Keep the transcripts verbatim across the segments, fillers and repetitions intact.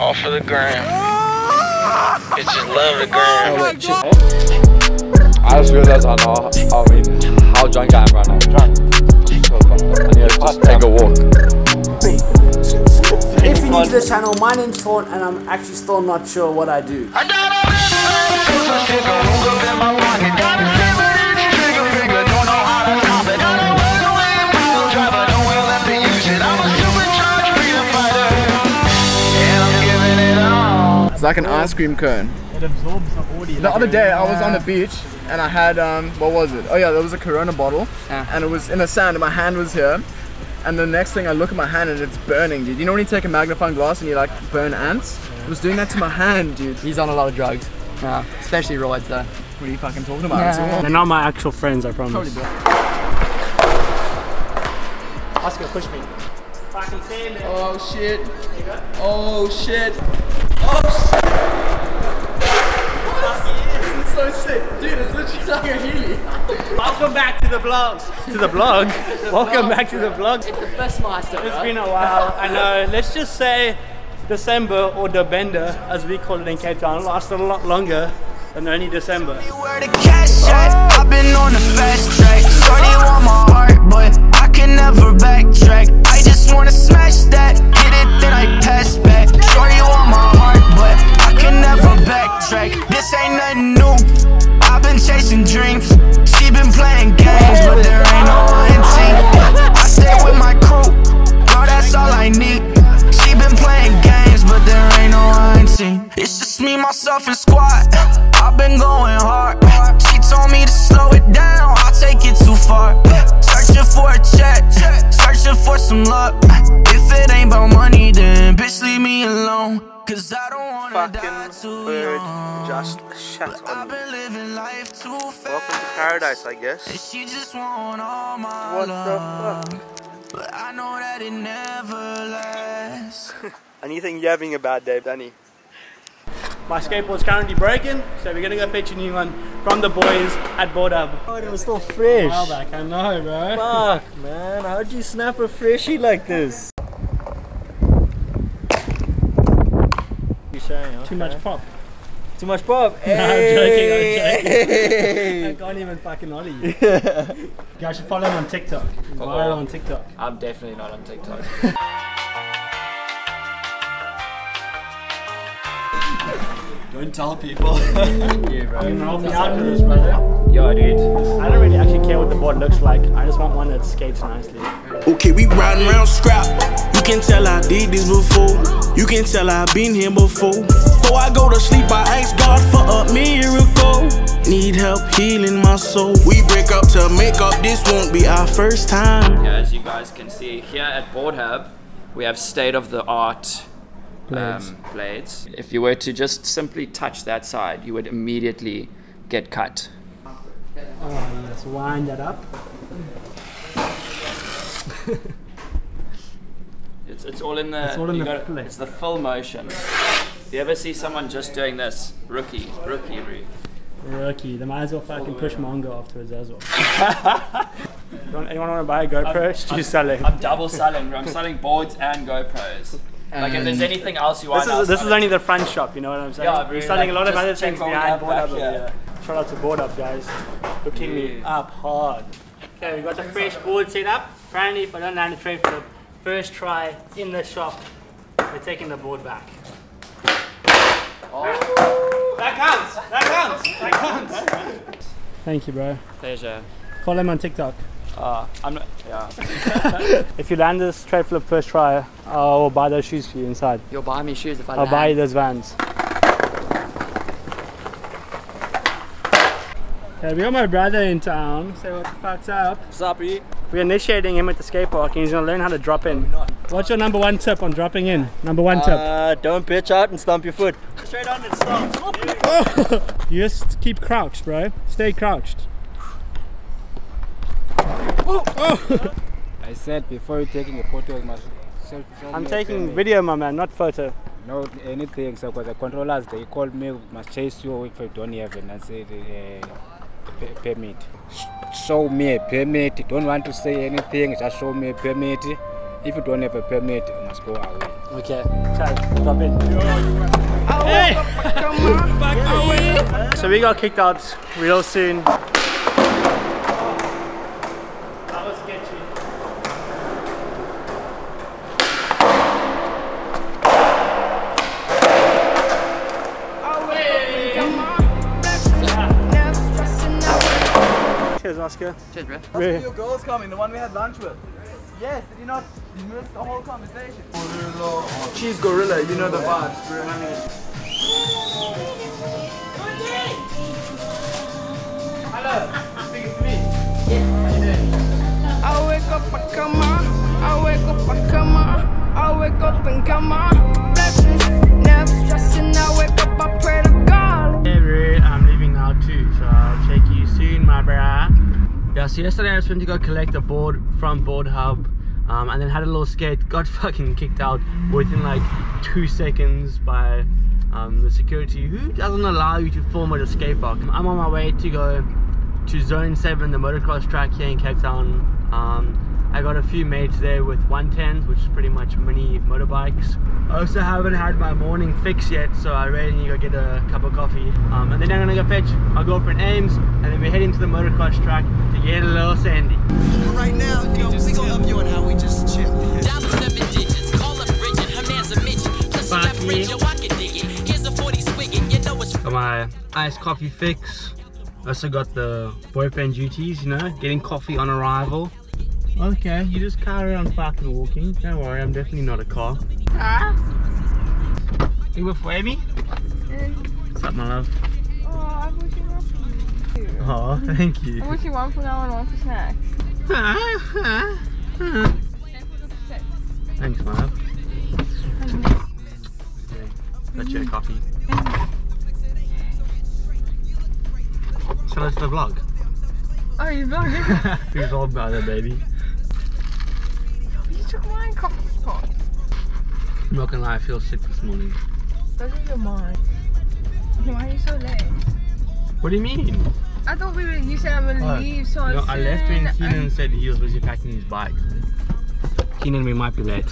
All for the gram. Bitches love the gram. Oh, wait, I just realized I know, I mean, how drunk I am right now. Drunk. So I need to just take a walk. If you're new to the channel, my name's Sean and I'm actually still not sure what I do. It's like an ice cream cone. It absorbs the audio. The other day I was on the beach and I had, um, what was it? Oh yeah, there was a Corona bottle yeah. And it was in the sand and my hand was here. And the next thing I look at my hand and it's burning, dude. You know when you take a magnifying glass and you like burn ants? Yeah. It was doing that to my hand, dude. He's on a lot of drugs. Yeah, especially roids though. What are you fucking talking about? Yeah. They're not my actual friends, I promise. Oscar, push me. Fucking stand there. Oh shit. Oh shit. Oh shit. This is so sick. Dude, it's literally like a Healy. Welcome back to the vlog. To the vlog? Welcome back to the vlog. It's the best master. It's been a while. I know. Let's just say December or Dobenda, as we call it in Cape Town, lasted a lot longer than only December. I've been on the fast track. Shorty want my heart, but I can never backtrack. I just wanna smash that, hit it, then I pass back. Shorty want my heart, but I can never backtrack. This ain't nothing new. I've been chasing dreams. She been playing games, but there ain't no team. I stay with my crew, girl, that's all I need. She been playing games, but there ain't no team. It's just me, myself, and squad. I've been going hard. She told me to slow it down, I'll take it too far. Searching for a check, searching for some luck. If it ain't about money, then bitch, leave me alone. Cause I don't wanna die too bird young. just shut on I've me. been living life too fast. Welcome to paradise, I guess. She just want all my What love, the fuck? but I know that it never lasts. And you think you're having a bad day, Danny? My skateboard's currently broken, so we're gonna go fetch a new one from the boys at Board Hub. Oh, it was still fresh. Wow, back, I know, bro. Fuck, man. How'd you snap a freshie like this? You saying? Okay. Too much pop. Too much pop? No, hey. I'm joking, I'm joking. I can't even fucking ollie you. You guys should follow him on TikTok. He's viral on TikTok. I'm definitely not on TikTok. Don't tell people. Yeah, bro. You can help me out with this, brother. Yo, dude. I don't really actually care what the board looks like. I just want one that skates nicely. Okay, we riding around scrap. You can tell I did this before. You can tell I've been here before. Before I go to sleep, I ask God for a miracle. Need help healing my soul. We break up to make up. This won't be our first time. Yeah, as you guys can see here at Board Hub, we have state-of-the-art Blades. Um, blades. If you were to just simply touch that side, you would immediately get cut. Oh, let's wind that up. It's, it's all in the, It's all in you the gotta- play. it's the full motion. If you ever see someone just doing this, rookie, rookie, rookie. Rookie, they might as well fucking push Mongo afterwards as well. Anyone want to buy a GoPro? She's I'm, selling. I'm double selling, bro. I'm selling boards and GoPros. Like if there's anything else you want, This is this is only the front shop, you know what I'm saying? Yeah, We're bro, selling like, a lot of just other check things Board behind Hub Board back Hub. here. Yeah. Shout out to Board Hub, guys. Hooking me Yeah. up hard. Okay, we got the fresh board set up. Apparently, if I don't land a trade for the first try in the shop, we're taking the board back. Oh. That counts! That counts! That counts! Thank you, bro. Pleasure. Follow him on TikTok. Uh, I'm not, yeah. If you land this trade flip first try, I'll buy those shoes for you inside. You'll buy me shoes if I I'll land. buy you those Vans. Okay, we got my brother in town. Say what the fuck's up. What's up, E? We're initiating him at the skate park and he's gonna learn how to drop in. What's your number one tip on dropping in? Number one tip. Uh, don't pitch out and stomp your foot. Straight on and stomp. Oh. You just keep crouched, bro. Stay crouched. Oh. Oh. I said before you're taking a photo, you must show, show I'm me taking a video, my man, not photo. No anything, so because the controllers, they called me, must chase you if you don't have it, and say uh, permit. Show me a permit, don't want to say anything, just show me a permit. If you don't have a permit, you must go away. Okay, Chad, drop in. Hey! So we got kicked out real soon. That was sketchy. Cheers, Oscar. Cheers, bro. That's where your girl's coming, the one we had lunch with. Yes, did you not miss the whole conversation? Cheese gorilla, you know the vibes, bro. Hello, speaking to me. Yeah. How you doing? I wake up, I come on. I wake up, I come on. I wake up and come on. Blessings, never stressing. I wake up, I pray to God. Hey, bro, I'm leaving now too, so I'll check you soon, my brah. Yeah, so yesterday I was going to go collect a board from Board Hub, um, and then had a little skate, got fucking kicked out within like two seconds by um, the security, who doesn't allow you to film at a skate park. I'm on my way to go to Zone seven, the motocross track here in Cape Town. Um, I got a few mates there with one tens, which is pretty much mini motorbikes. I also haven't had my morning fix yet, so I really need to go get a cup of coffee. Um, and then I'm gonna go fetch my girlfriend Ames, and then we're heading to the motocross track to get a little sandy. Right now, you know, we gonna help you on how we just chill. Dial seven digits, call up Bridget, her man's a midget. Plus you got fridge, yo, I can dig it. Here's a forty swiggin', you know it's got my iced coffee fix. Also got the boyfriend duties, you know, getting coffee on arrival. Okay, you just carry on fucking walking. Don't worry, I'm definitely not a car. Huh? You with Amy? Mm. What's up, my love? Oh, I bought you one for you. Oh, thank you. I bought you one for now and one for snacks. Thanks, my love. Okay, got you a coffee. So that's the vlog. Oh, you vlogging? Who's vlogged by that, baby? You took my coffee pot. I'm not gonna lie, I feel sick this morning. Those are your mine. Why are you so late? What do you mean? I thought we were, you said I'm gonna Oh, leave, so no, I left when Keenan and... said he was busy packing his bike. Keenan, we might be late.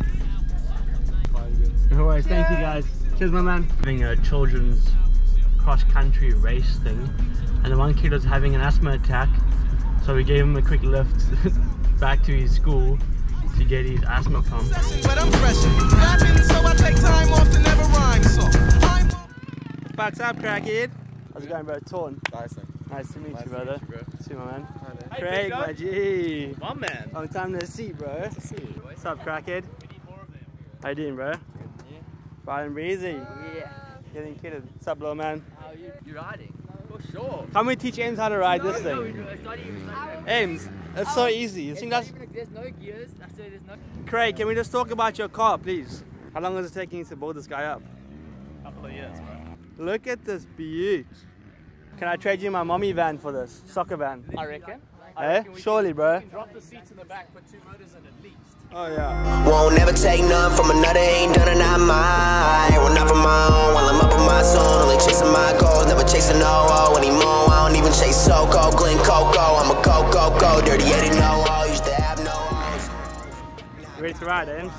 No worries, thank you guys. Cheers, my man. Having a children's cross-country race thing, and the one kid was having an asthma attack, so we gave him a quick lift back to his school to get his asthma pump. But I'm pressure. So I take time off to never rhyme. So I'm What's up, crackhead? How's it going, bro? Torn. Nice, Nice to meet nice you, brother. To meet you, bro. See you, my man. Hi, Craig, my G. my man. Long time no see, bro. Nice to see you. What's up, crackhead? How you doing, bro? Yeah. Bright and breezy. Yeah. Getting kidded. What's up, little man? How are you? You riding? For sure. Come we teach Ames how to ride no, this no, thing. No, it's not even. It's not even. Ames, it's so easy. You think that's... Even, there's no gears. I said there's no. Craig, can we just talk about your car, please? How long is it taking you to build this guy up? A couple of years, bro. Look at this beaut. Can I trade you my mommy van for this? Soccer van? I reckon. Eh? Surely, bro. Drop the seats in the back, put two motors in at least. Oh, yeah. Won't never take none from another, ain't done it, not mine. Well, not for my own, while I'm up in my zone. Only chasing my goals, never chasing no O anymore. I don't even chase SoCo, Glen Coco. I'm a go, go, go, dirty Eddie, no O. Used to have no O's. You ready to ride, Ames?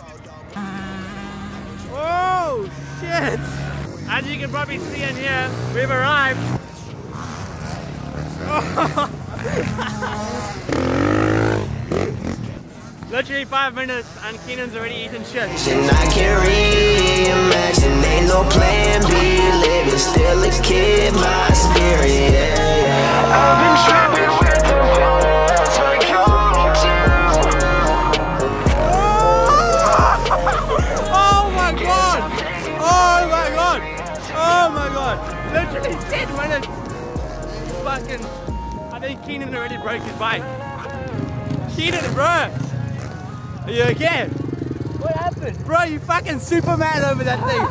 Oh, shit! As you can probably see in here, we've arrived. Literally five minutes and Keenan's already eaten shit. And I can't reimagine, ain't no plan B. Living still a kid, my spirit, yeah, yeah. I've been trapping with the one that's my go-to. Oh my god! Oh my god! Oh my god! Literally ten minutes! Fucking... I think Keenan already broke his bike. Keenan, bro! Are you okay? What happened? Bro, you fucking Superman over that thing!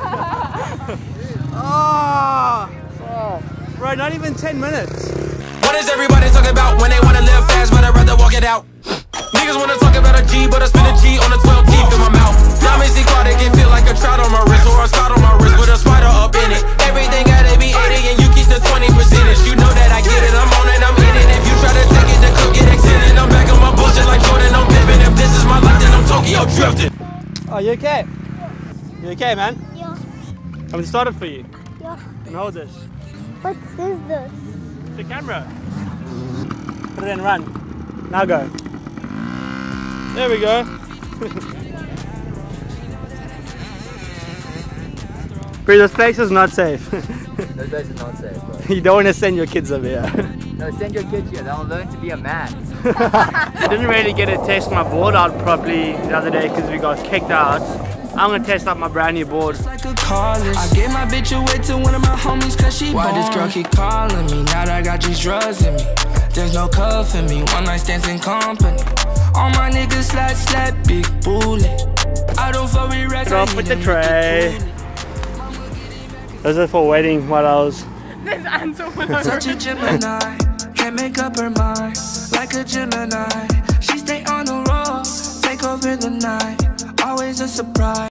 Oh. Oh. Bro, not even ten minutes. What is everybody talking about when they wanna live fast, but I'd rather walk it out? Niggas wanna talk about a G, but I spend a G on the twelve teeth in my mouth. Diamonds aquatic, it feel like a trout on my wrist, or a slot on my wrist with a spider up in it. Everything gotta be eighty and you keep the twenty percentage. You know that I get it, I'm on it, I'm in it. If you try to take it, the clip get extended. I'm back on my bullshit like Jordan, I'm pimping. If this is my life, then I'm talking. Are you okay? You okay, man? Yeah. I'm gonna start it for you. Yeah. And hold this. What is this? The camera. Put it in, run. Now go. There we go. Bro, this place is not safe. This place is not safe, bro. You don't want to send your kids over here. No, send your kids here. They'll learn to be a man. I didn't really get to test my board out properly the other day because we got kicked out. I'm gonna test out my brand new board. Like a callus. I gave my bitch away to one of my homies cause she Why born. This girl keep calling me now that I got these drugs in me? There's no cuff in me, one night stands in company. All my niggas slap slap big bullet. I don't fuck with rats. Get off with the tray. This is for waiting while I was. There's answer. Such a Gemini, can't make up her mind. Like a Gemini, she stay on the road, take over the night. Always a surprise.